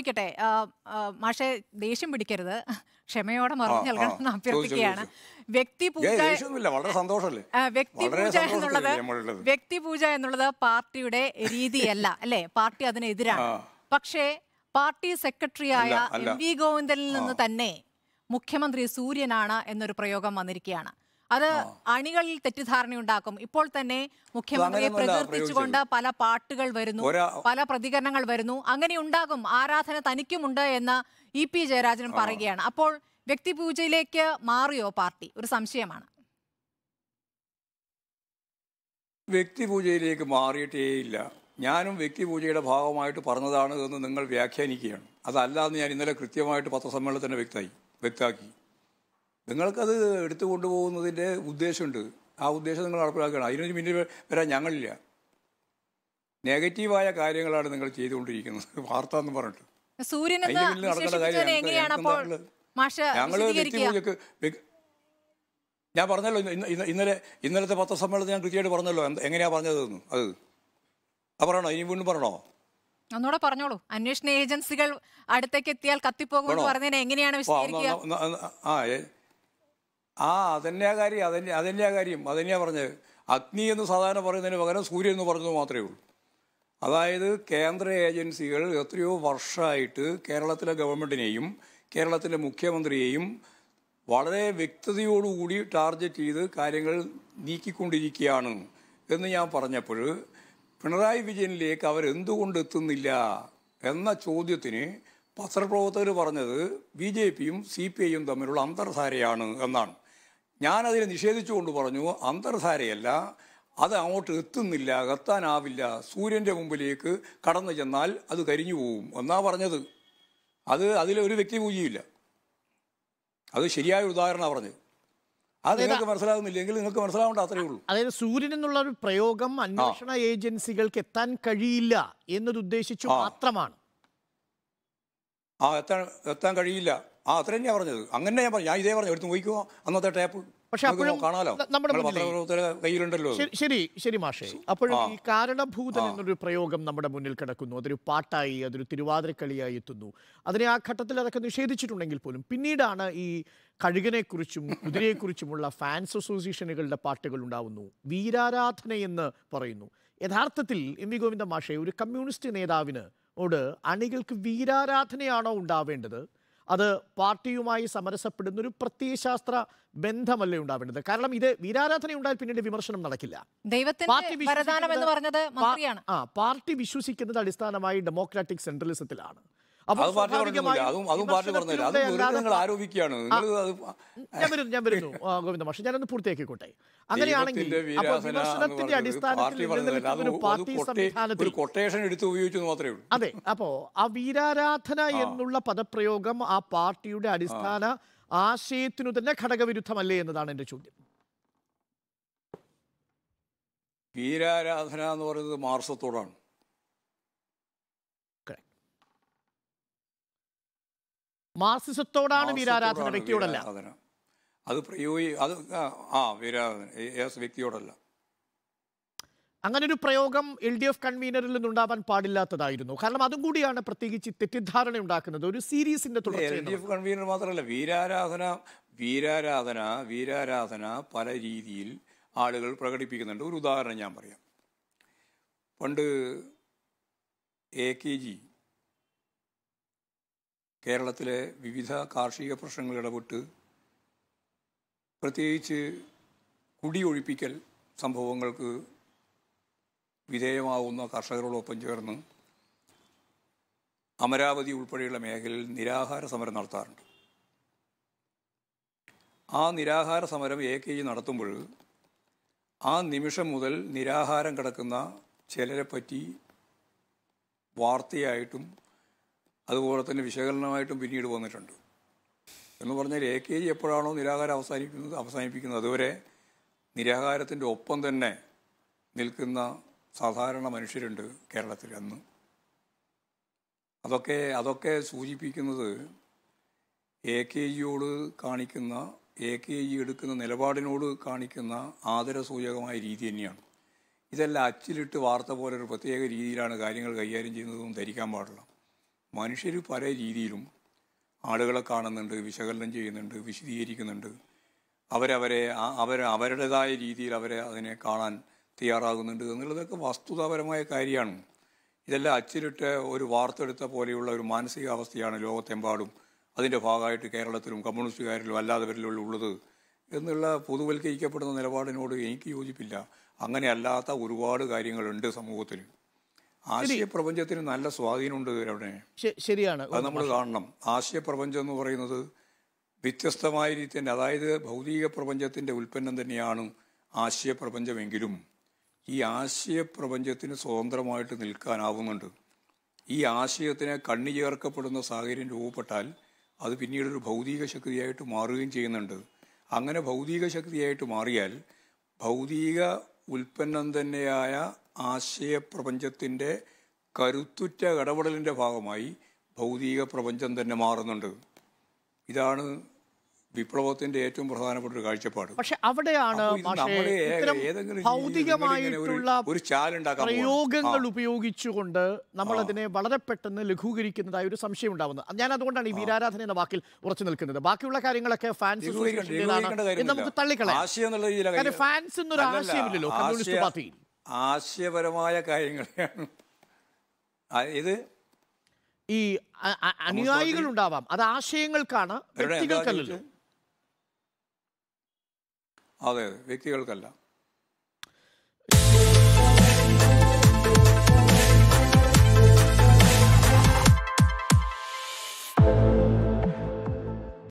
ചോദിക്കട്ടെ, മാഷെ ദേഷ്യം പിടിക്കരുത്, ക്ഷമയോടെ മറുപടി നൽകണമെന്ന് അഭ്യർത്ഥിക്കുകയാണ്. വ്യക്തിപൂജ എന്നുള്ളത് പാർട്ടിയുടെ രീതിയല്ല അല്ലെ, പാർട്ടി അതിനെതിരാണ്. പക്ഷേ പാർട്ടി സെക്രട്ടറിയായ എം.വി. ഗോവിന്ദനിൽ നിന്ന് തന്നെ മുഖ്യമന്ത്രി സൂര്യനാണ് എന്നൊരു പ്രയോഗം വന്നിരിക്കുകയാണ്. അത് അണികളിൽ തെറ്റിദ്ധാരണയുണ്ടാക്കും. ഇപ്പോൾ തന്നെ മുഖ്യമന്ത്രിയെ പ്രകീർത്തിച്ചുകൊണ്ട് പല പാട്ടുകൾ വരുന്നു, പല പ്രതികരണങ്ങൾ വരുന്നു. അങ്ങനെ ഉണ്ടാകും, ആരാധന തനിക്കുമുണ്ട് എന്ന് ഇ.പി. ജയരാജൻ പറയുകയാണ്. അപ്പോൾ വ്യക്തിപൂജയിലേക്ക് മാറിയോ പാർട്ടി? ഒരു സംശയമാണ്. വ്യക്തിപൂജയിലേക്ക് മാറിയിട്ടേയില്ല. ഞാനും വ്യക്തിപൂജയുടെ ഭാഗമായിട്ട് പറഞ്ഞതാണ് എന്ന് നിങ്ങൾ വ്യാഖ്യാനിക്കുകയാണ്. അതല്ലാന്ന് ഞാൻ ഇന്നലെ കൃത്യമായിട്ട് പത്രസമ്മേളനത്തിൽ തന്നെ വ്യക്തമാക്കി. നിങ്ങൾക്കത് എടുത്തു കൊണ്ടുപോകുന്നതിൻ്റെ ഉദ്ദേശമുണ്ട്. ആ ഉദ്ദേശം നിങ്ങൾ നടപ്പിലാക്കുകയാണ്. അതിനൊരു മുന്നിൽ വരാൻ ഞങ്ങളില്ല. നെഗറ്റീവായ കാര്യങ്ങളാണ് നിങ്ങൾ ചെയ്തുകൊണ്ടിരിക്കുന്നത്, വാർത്ത എന്ന് പറഞ്ഞിട്ട്. അതിൻ്റെ മുന്നിൽ നടക്കേണ്ട കാര്യമാണ്. ഞങ്ങൾ വ്യക്തിപൂജക്ക് ഞാൻ പറഞ്ഞല്ലോ, ഇന്നലത്തെ പത്രസമ്മേളനത്തിൽ ഞാൻ കൃത്യമായിട്ട് പറഞ്ഞല്ലോ എങ്ങനെയാ പറഞ്ഞതെന്ന്. അത് പറയണോ? ഇനി വീണ്ടും പറഞ്ഞോ? ഒന്നുകൂടെ പറഞ്ഞോളൂ. അന്വേഷണ ഏജൻസികൾ അടുത്തേക്ക് എത്തിയാൽ കത്തിപ്പോകുമെന്ന് പറഞ്ഞതിനെ എങ്ങനെയാണ് വിശദീകരിക്കുക? അതന്നെയാ പറഞ്ഞത്. അഗ്നി എന്ന് സാധാരണ പറയുന്നതിന് പകരം സൂര്യൻ എന്ന് പറഞ്ഞത് മാത്രമേ ഉള്ളൂ. അതായത് കേന്ദ്ര ഏജൻസികൾ എത്രയോ വർഷമായിട്ട് കേരളത്തിലെ ഗവൺമെൻറ്റിനെയും കേരളത്തിലെ മുഖ്യമന്ത്രിയെയും വളരെ വ്യക്തതയോടുകൂടി ടാർഗറ്റ് ചെയ്ത് കാര്യങ്ങൾ നീക്കിക്കൊണ്ടിരിക്കുകയാണ് എന്ന് ഞാൻ പറഞ്ഞപ്പോൾ പിണറായി വിജയനിലേക്ക് അവരെന്തുകൊണ്ട് എത്തുന്നില്ല എന്ന ചോദ്യത്തിന് പത്രപ്രവർത്തകർ പറഞ്ഞത് BJPയും CPIയും തമ്മിലുള്ള അന്തർധാരയാണ് എന്നാണ്. ഞാനതിനെ നിഷേധിച്ചുകൊണ്ട് പറഞ്ഞു, അന്തർധാരയല്ല, അത് അങ്ങോട്ട് എത്തുന്നില്ല, എത്താനാവില്ല. സൂര്യൻ്റെ മുമ്പിലേക്ക് കടന്നു ചെന്നാൽ അത് കരിഞ്ഞു പോകും എന്നാ പറഞ്ഞത്. അതിലൊരു വ്യക്തിപൂജയില്ല. അത് ശരിയായ ഉദാഹരണമാണ് പറഞ്ഞത്. അത് നിങ്ങൾക്ക് മനസ്സിലാകുന്നില്ലെങ്കിൽ നിങ്ങൾക്ക് മനസ്സിലാവേണ്ട അത്രയേ ഉള്ളൂ. അതായത് സൂര്യൻ എന്നുള്ള ഒരു പ്രയോഗം അന്വേഷണ ഏജൻസികൾക്ക് എത്താൻ കഴിയില്ല എന്നതുദ്ദേശിച്ചു മാത്രമാണ്. എത്താൻ കഴിയില്ല. അത്ര തന്നെയാണ് പറഞ്ഞത്. അങ്ങനെ ഞാൻ ഇതേ പറഞ്ഞു. എടുത്ത് നോക്കിക്കോ അന്നത്തെ ടേപ്പ്. പക്ഷെ അപ്പോഴും കയ്യിലുണ്ടല്ലോ. ശരി മാഷേ, അപ്പോഴും ഈ കാരണഭൂതൻ എന്നൊരു പ്രയോഗം നമ്മുടെ മുന്നിൽ കിടക്കുന്നു. അതൊരു പാട്ടായി, അതൊരു തിരുവാതിരക്കളിയായി എത്തുന്നു. അതിനെ ആ ഘട്ടത്തിൽ അതൊക്കെ നിഷേധിച്ചിട്ടുണ്ടെങ്കിൽ പോലും പിന്നീടാണ് ഈ കഴുകനെക്കുറിച്ചും കുതിരയെക്കുറിച്ചുമുള്ള ഫാൻസ് അസോസിയേഷനുകളുടെ പാട്ടുകൾ ഉണ്ടാവുന്നു. വീരാരാധനയെന്ന് പറയുന്നു. യഥാർത്ഥത്തിൽ എം.വി. ഗോവിന്ദൻ മാഷേ, ഒരു കമ്മ്യൂണിസ്റ്റ് നേതാവിനോട് അണികൾക്ക് വീരാരാധനയാണോ ഉണ്ടാവേണ്ടത്? അത് പാർട്ടിയുമായി സമരസപ്പെടുന്ന ഒരു പ്രത്യയശാസ്ത്ര ബന്ധമല്ലേ ഉണ്ടാവേണ്ടത്? കാരണം ഇത് വീരാരാധന ഉണ്ടായാൽ പിന്നീട് വിമർശനം നടക്കില്ല. പാർട്ടി വിശ്വസിക്കുന്നത് അടിസ്ഥാനമായി ഡെമോക്രാറ്റിക് സെൻട്രലിസത്തിലാണ്. ഞാൻ വരുന്നു ഗോവിന്ദ മാഷ്, ഞാനൊന്ന് പൂർത്തിയാക്കിക്കോട്ടെ. അങ്ങനെയാണെങ്കിൽ വിമർശനത്തിന്റെ അടിസ്ഥാനത്തിൽ പാർട്ടി സംവിധാനത്തിൽ അതെ, അപ്പോ ആ വീരാരാധന എന്നുള്ള പദപ്രയോഗം ആ പാർട്ടിയുടെ അടിസ്ഥാന ആശയത്തിനു തന്നെ ഘടകവിരുദ്ധമല്ലേ എന്നതാണ് എന്റെ ചോദ്യം. വീരാരാധന എന്ന് പറയുന്നത് മാർസത്തോടാണ്. മാർക്സിസത്തോടാണ് വീരാരാധന, വ്യക്തിയോടല്ല. അത് വ്യക്തിയോടല്ല. അങ്ങനെ ഒരു പ്രയോഗം LDF കൺവീനറിൽ നിന്നുണ്ടാവാൻ പാടില്ലാത്തതായിരുന്നു. കാരണം അതും കൂടിയാണ് പ്രത്യേകിച്ച് തെറ്റിദ്ധാരണ ഉണ്ടാക്കുന്നത്. ഒരു സീരീസിന്റെ LDF കൺവീനർ മാത്രമല്ല, വീരാരാധന പല രീതിയിൽ ആളുകൾ പ്രകടിപ്പിക്കുന്നുണ്ട്. ഒരു ഉദാഹരണം ഞാൻ പറയാം. പണ്ട് AKG കേരളത്തിലെ വിവിധ കാർഷിക പ്രശ്നങ്ങൾ ഇടപെട്ട് പ്രത്യേകിച്ച് കുടിയൊഴിപ്പിക്കൽ സംഭവങ്ങൾക്ക് വിധേയമാവുന്ന കർഷകരോടൊപ്പം ചേർന്ന് അമരാവതി ഉൾപ്പെടെയുള്ള മേഖലയിൽ നിരാഹാര സമരം നടത്താറുണ്ട്. ആ നിരാഹാര സമരം AKG നടത്തുമ്പോൾ ആ നിമിഷം മുതൽ നിരാഹാരം കിടക്കുന്ന ചിലരെപ്പറ്റി വാർത്തയായിട്ടും അതുപോലെ തന്നെ വിശകലനമായിട്ടും പിന്നീട് വന്നിട്ടുണ്ട്. എന്ന് പറഞ്ഞാൽ AKG എപ്പോഴാണോ നിരാഹാരം അവസാനിപ്പിക്കുന്നത് അതുവരെ നിരാഹാരത്തിൻ്റെ ഒപ്പം തന്നെ നിൽക്കുന്ന സാധാരണ മനുഷ്യരുണ്ട് കേരളത്തിൽ അന്ന്. അതൊക്കെ സൂചിപ്പിക്കുന്നത് AKGയോട് കാണിക്കുന്ന, AKG എടുക്കുന്ന നിലപാടിനോട് കാണിക്കുന്ന ആദരസൂചകമായ രീതി തന്നെയാണ്. ഇതെല്ലാം അച്ചിലിട്ട് വാർത്ത പോലെ ഒരു പ്രത്യേക രീതിയിലാണ് കാര്യങ്ങൾ കൈകാര്യം ചെയ്യുന്നതെന്നും ധരിക്കാൻ പാടില്ല. മനുഷ്യർ പല രീതിയിലും ആളുകളെ കാണുന്നുണ്ട്, വിശകലനം ചെയ്യുന്നുണ്ട്, വിശദീകരിക്കുന്നുണ്ട്. അവരുടേതായ രീതിയിൽ അതിനെ കാണാൻ തയ്യാറാകുന്നുണ്ട് എന്നുള്ളതൊക്കെ വസ്തുതാപരമായ കാര്യമാണ്. ഇതെല്ലാം അച്ചിലിട്ട് ഒരു വാർത്തെടുത്ത പോലെയുള്ള ഒരു മാനസികാവസ്ഥയാണ് ലോകത്തെമ്പാടും അതിൻ്റെ ഭാഗമായിട്ട് കേരളത്തിലും കമ്മ്യൂണിസ്റ്റുകാരിലും അല്ലാത്തവരിലും ഉള്ളത് എന്നുള്ള പൊതുവൽക്കരിക്കപ്പെടുന്ന നിലപാടിനോട് എനിക്ക് യോജിപ്പില്ല. അങ്ങനെ അല്ലാത്ത ഒരുപാട് കാര്യങ്ങളുണ്ട് സമൂഹത്തിൽ. ആശയപ്രപഞ്ചത്തിന് നല്ല സ്വാധീനമുണ്ട് അവിടെ. ശരിയാണ്, അത് നമ്മൾ കാണണം. ആശയപ്രപഞ്ചം എന്ന് പറയുന്നത് വ്യത്യസ്തമായ രീതി തന്നെ, അതായത് ഭൗതിക പ്രപഞ്ചത്തിൻ്റെ ഉൽപ്പന്നം തന്നെയാണ് ആശയപ്രപഞ്ചമെങ്കിലും ഈ ആശയപ്രപഞ്ചത്തിന് സ്വതന്ത്രമായിട്ട് നിൽക്കാനാവുന്നുണ്ട്. ഈ ആശയത്തിന് കണ്ണി ചേർക്കപ്പെടുന്ന സാഹചര്യം രൂപപ്പെട്ടാൽ അത് പിന്നീടൊരു ഭൗതിക ശക്തിയായിട്ട് മാറുകയും ചെയ്യുന്നുണ്ട്. അങ്ങനെ ഭൗതിക ശക്തിയായിട്ട് മാറിയാൽ ഭൗതിക ഉൽപ്പന്നം തന്നെയായ ആശയപ്രപഞ്ചത്തിൻ്റെ കരുത്തുറ്റ ഇടപെടലിൻ്റെ ഭാഗമായി ഭൗതിക പ്രപഞ്ചം തന്നെ മാറുന്നുണ്ട്. ഇതാണ് വിപ്ലവത്തിന്റെ ഏറ്റവും പ്രധാനപ്പെട്ട ഒരു കാഴ്ചപ്പാട്. പക്ഷെ അവിടെയാണ് ഭൗതികമായിട്ടുള്ള പ്രയോഗങ്ങൾ ഉപയോഗിച്ചുകൊണ്ട് നമ്മൾ അതിനെ വളരെ പെട്ടെന്ന് ലഘൂകരിക്കുന്നതായ ഒരു സംശയം ഉണ്ടാവുന്നത്. ഞാൻ അതുകൊണ്ടാണ് ഈ വീരാരാധന എന്ന വാക്കിൽ ഉറച്ചു നിൽക്കുന്നത്. ബാക്കിയുള്ള കാര്യങ്ങളൊക്കെ ഫാൻസ് നമുക്ക് തള്ളിക്കളയാം. ഫാൻസ് എന്നൊരു ആശയമില്ലല്ലോ കമ്മ്യൂണിസ്റ്റ് പാർട്ടിയിൽ. ആശയപരമായ കാര്യങ്ങളെയാണ് ഇത്. ഈ അനുയായികൾ ഉണ്ടാവാം, അത് ആശയങ്ങൾക്കാണ്, വ്യക്തികൾക്കല്ലല്ലോ. അതെ, വ്യക്തികൾക്കല്ല.